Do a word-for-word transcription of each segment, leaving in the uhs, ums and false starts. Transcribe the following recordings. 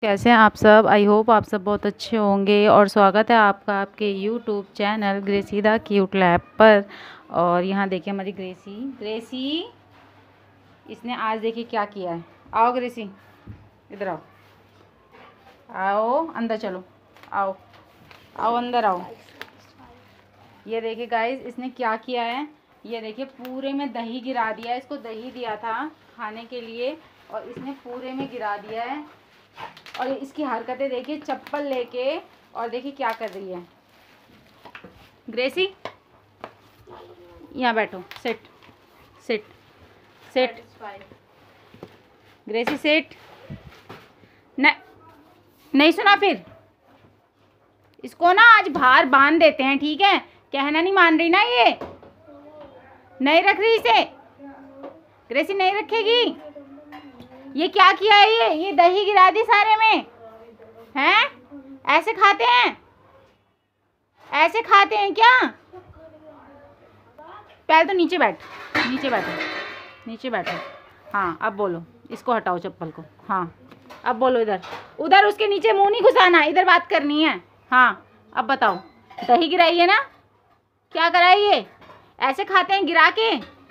कैसे हैं आप सब। आई होप आप सब बहुत अच्छे होंगे और स्वागत है आपका आपके YouTube channel Gracie the cute lab पर। और यहाँ देखिए हमारी ग्रेसी ग्रेसी इसने आज देखिए क्या किया है। आओ ग्रेसी, इधर आओ, आओ अंदर चलो, आओ आओ अंदर आओ। ये देखिए गाइस इसने क्या किया है। ये देखिए पूरे में दही गिरा दिया है। इसको दही दिया था खाने के लिए और इसने पूरे में गिरा दिया है। और इसकी हरकतें देखिए, चप्पल लेके और देखिए क्या कर रही है। ग्रेसी यहाँ बैठो, sit sit sit Gracie sit. न, नहीं सुना फिर इसको ना आज बाहर बांध देते हैं, ठीक है। कहना नहीं मान रही ना, ये नहीं रख रही इसे। ग्रेसी नहीं रखेगी। ये क्या किया है, ये ये दही गिरा दी सारे में। हैं ऐसे खाते हैं, ऐसे खाते हैं क्या। पहले तो नीचे बैठ, नीचे बैठो, नीचे बैठो। हाँ अब बोलो, इसको हटाओ चप्पल को। हाँ अब बोलो, इधर उधर उसके नीचे मुंह नहीं घुसाना, इधर बात करनी है। हाँ अब बताओ, दही गिराई है ना, क्या कराई ये। ऐसे खाते हैं गिरा के।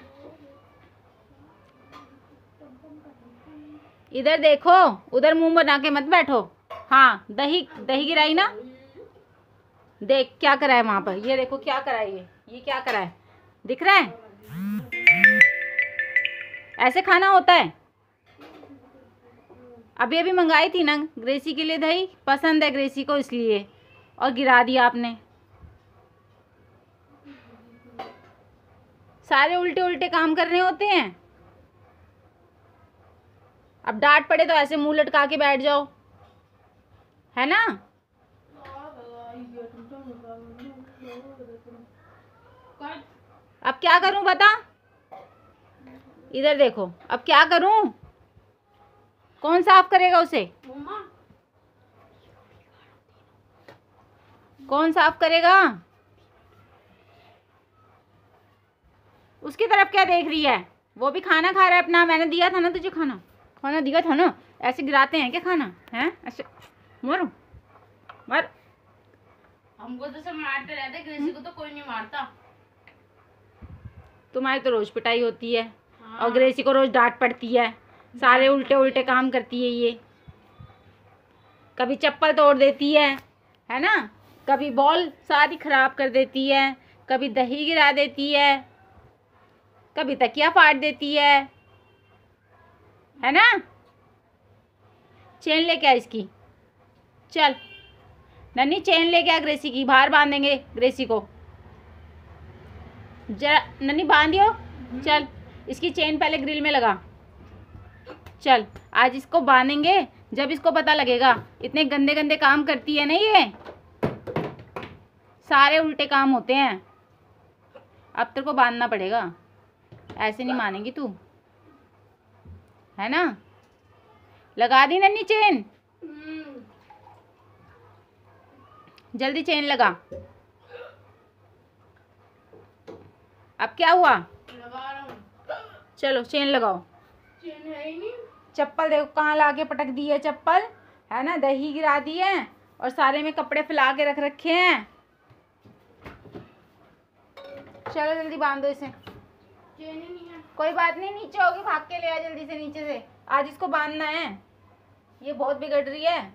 इधर देखो, उधर मुंह बना के मत बैठो। हाँ दही दही गिराई ना, देख क्या करा है वहां पर। ये देखो क्या करा है, ये ये क्या करा है, दिख रहा है। ऐसे खाना होता है। अभी अभी मंगाई थी ना ग्रेसी के लिए दही, पसंद है ग्रेसी को इसलिए, और गिरा दिया आपने। सारे उल्टे उल्टे काम करने होते हैं। अब डांट पड़े तो ऐसे मुंह लटका के बैठ जाओ, है ना। अब क्या करूं बता, इधर देखो अब क्या करूं। कौन साफ करेगा उसे, कौन साफ करेगा। उसकी तरफ क्या देख रही है, वो भी खाना खा रहा है अपना। मैंने दिया था ना तुझे खाना, खाना दिया था ना। ऐसे गिराते हैं क्या खाना, हैं ऐसे। मारो मार। हमको तो सब मारते रहते, ग्रेसी को तो कोई नहीं मारता। तुम्हारी तो रोज पिटाई होती है। हाँ। और ग्रेसी को रोज डांट पड़ती है। सारे उल्टे उल्टे काम करती है ये। कभी चप्पल तोड़ देती है है ना, कभी बॉल सारी खराब कर देती है, कभी दही गिरा देती है, कभी तकिया फाड़ देती है है ना। चेन लेके आ इसकी, चल नन्नी चेन लेके आ ग्रेसी की, बाहर बांधेंगे ग्रेसी को। जरा नन्नी बांधियो, चल इसकी चेन पहले ग्रिल में लगा। चल आज इसको बांधेंगे, जब इसको पता लगेगा। इतने गंदे गंदे काम करती है ना ये, सारे उल्टे काम होते हैं। अब तेरे को बांधना पड़ेगा, ऐसे नहीं मानेगी तू, है ना। लगा दी नन्नी चेन, जल्दी चेन लगा। अब क्या हुआ, लगा रहा हूं। चलो चेन लगाओ। चेन है ही नहीं। चप्पल देखो कहाँ लाके पटक दी है चप्पल, है ना। दही गिरा दी है और सारे में कपड़े फैला के रख रखे हैं। चलो जल्दी बांध दो इसे। चेन ही नहीं है। कोई बात नहीं, नीचे होगी, भाग के ले आ जल्दी से नीचे से। आज इसको बांधना है, ये बहुत बिगड़ रही है।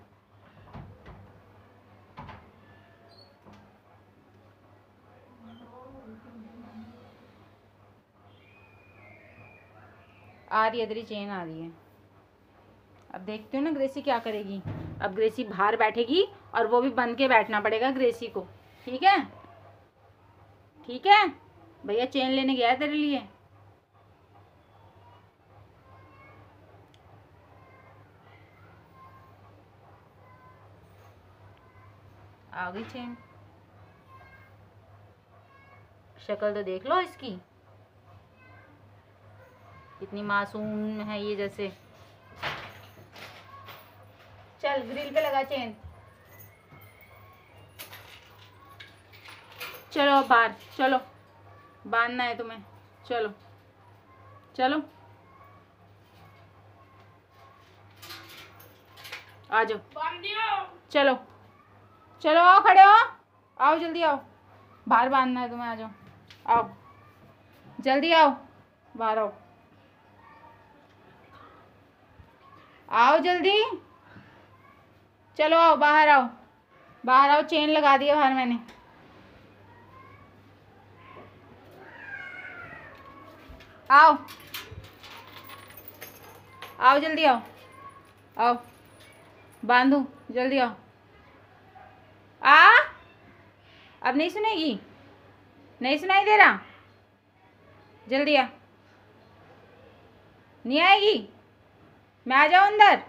आ रही है, इधर ही चेन आ रही है। अब देखते हो ना ग्रेसी क्या करेगी। अब ग्रेसी बाहर बैठेगी और वो भी बंद के बैठना पड़ेगा ग्रेसी को, ठीक है। ठीक है भैया, चेन लेने गया है तेरे लिए। आ गई चेन। शक्ल तो देख लो इसकी, कितनी मासूम है ये जैसे। चल ग्रिल पे लगा चेन। चलो अब बाहर चलो, बांधना है तुम्हें। चलो चलो आ जाओ, बांध दियो। चलो चलो, आओ, खड़े हो, आओ जल्दी आओ, बाहर बांधना है तुम्हें, आ जाओ, आओ जल्दी आओ, बाहर आओ, आओ जल्दी, चलो आओ, बाहर आओ, बाहर आओ, चेन लगा दिया बाहर मैंने। आओ आओ जल्दी आओ, आओ बांधू, जल्दी आओ। आ अब नहीं सुनेगी, नहीं सुनाई दे रहा, जल्दी आ, नहीं आएगी, मैं आ जाऊं अंदर,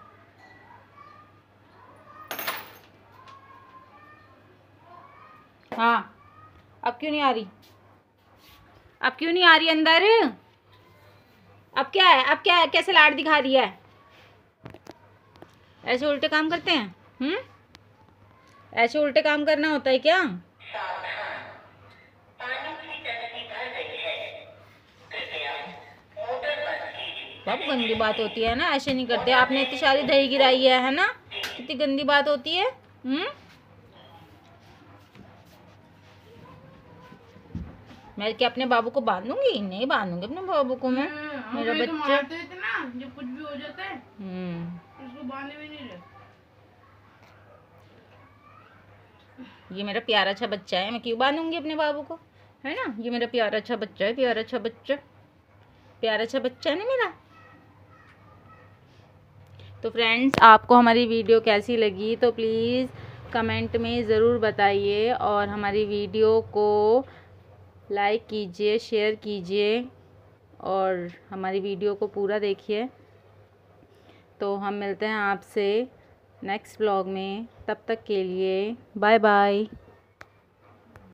हाँ अब क्यों नहीं आ रही, अब क्यों नहीं आ रही अंदर, अब क्या है, अब क्या है, कैसे लाड दिखा रही है, ऐसे उल्टे काम करते हैं, हम्म ऐसे उल्टे काम करना होता है क्या? बाबू गंदी बात होती है ना, ऐसे नहीं करते, आपने इतनी सारी दही गिराई है है ना, कितनी गंदी बात होती है। हम्म मैं क्या अपने बाबू को बांधूंगी? नहीं बांधूंगी अपने बाबू को मैं, मेरा तो बच्चा। मारते थे ना, जब कुछ भी हो जाता है हम्म उसको बांधे भी नहीं रहे। ये मेरा प्यारा अच्छा बच्चा है, मैं क्यों बांधूंगी अपने बाबू को, है ना, ये मेरा प्यारा अच्छा बच्चा है, प्यारा अच्छा बच्चा, प्यारा अच्छा बच्चा है ना मेरा। तो फ्रेंड्स, आपको हमारी वीडियो कैसी लगी तो प्लीज़ कमेंट में ज़रूर बताइए, और हमारी वीडियो को लाइक कीजिए, शेयर कीजिए, और हमारी वीडियो को पूरा देखिए। तो हम मिलते हैं आपसे नेक्स्ट व्लॉग में, तब तक के लिए बाय बाय।